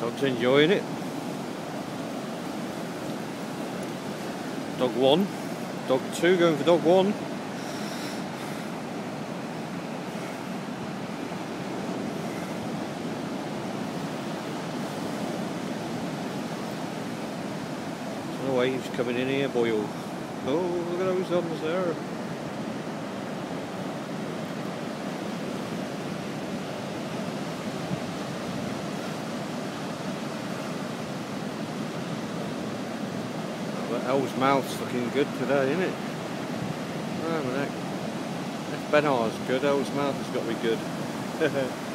Dog's enjoying it. Dog 1, dog 2 going for dog 1. No waves coming in here, boy. Oh, look at those ones there. That owl's mouth's looking good today, isn't it? Oh, my neck. If Bennar's good, owl's mouth has got to be good.